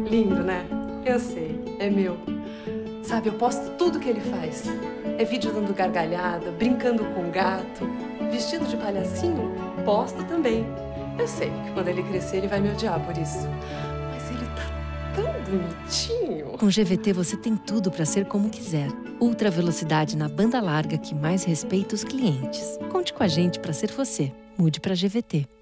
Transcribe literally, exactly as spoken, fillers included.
Lindo, né? Eu sei, é meu. Sabe, eu posto tudo que ele faz. É vídeo dando gargalhada, brincando com o gato, vestido de palhacinho, posto também. Eu sei que quando ele crescer ele vai me odiar por isso. Mas ele tá tão bonitinho. Com G V T você tem tudo para ser como quiser. Ultra velocidade na banda larga que mais respeita os clientes. Conte com a gente para ser você. Mude para G V T.